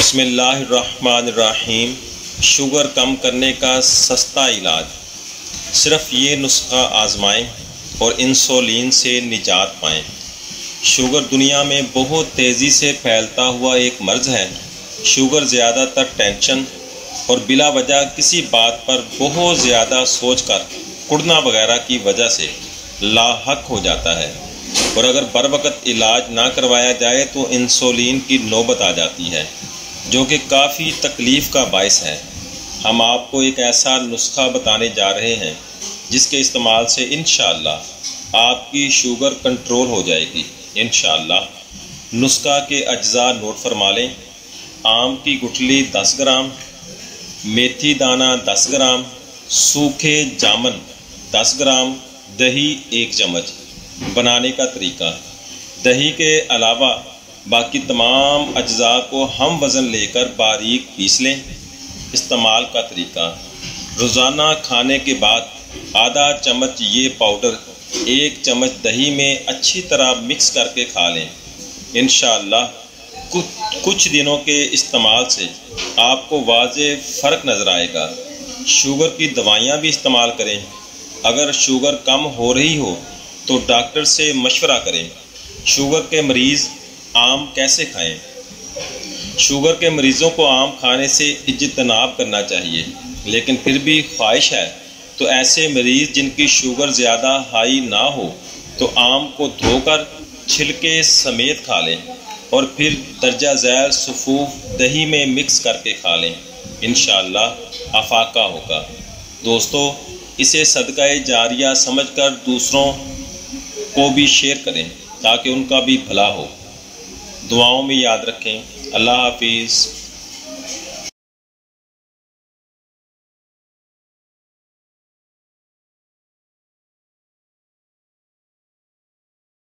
بسم اللہ الرحمن الرحیم۔ شوگر کم کرنے کا سستا علاج، صرف یہ نسخہ آزمائیں اور انسولین سے نجات پائیں۔ شوگر دنیا میں بہت تیزی سے پھیلتا ہوا ایک مرض ہے۔ شوگر زیادہ تر ٹینشن اور بلا وجہ کسی بات پر بہت زیادہ سوچ کر کڑنا وغیرہ کی وجہ سے لاحق ہو جاتا ہے، اور اگر بروقت علاج نہ کروایا جائے تو انسولین کی نوبت آ جاتی ہے، جو کہ کافی تکلیف کا باعث ہے۔ ہم آپ کو ایک ایسا نسخہ بتانے جا رہے ہیں جس کے استعمال سے انشاءاللہ آپ کی شوگر کنٹرول ہو جائے گی انشاءاللہ۔ نسخہ کے اجزاء نوٹ فرما لیں۔ آم کی گٹھلی 10 گرام، میتھی دانہ 10 گرام، سوکھے جامن 10 گرام، دہی 1 چمچ۔ بنانے کا طریقہ: دہی کے علاوہ باقی تمام اجزاء کو ہم وزن لے کر باریک پیس لیں۔ استعمال کا طریقہ: روزانہ کھانے کے بعد آدھا چمچ یہ پاؤڈر 1 چمچ دہی میں اچھی طرح مکس کر کے کھا لیں۔ انشاءاللہ کچھ دنوں کے استعمال سے آپ کو واضح فرق نظر آئے گا۔ شوگر کی دوائیاں بھی استعمال کریں۔ اگر شوگر کم ہو رہی ہو تو ڈاکٹر سے مشورہ کریں۔ شوگر کے مریض آم کیسے کھائیں؟ شوگر کے مریضوں کو آم کھانے سے اجتناب کرنا چاہیے، لیکن پھر بھی خواہش ہے تو ایسے مریض جن کی شوگر زیادہ ہائی نہ ہو تو آم کو دھو کر چھلکے سمیت کھا لیں اور پھر درجہ ذیل صفوف دہی میں مکس کر کے کھا لیں۔ انشاءاللہ افاقہ ہوگا۔ دوستو، اسے صدقہ جاریہ سمجھ کر دوسروں کو بھی شیئر کریں تاکہ ان کا بھی بھلا ہو۔ دعاؤں میں یاد رکھیں۔ اللہ حافظ۔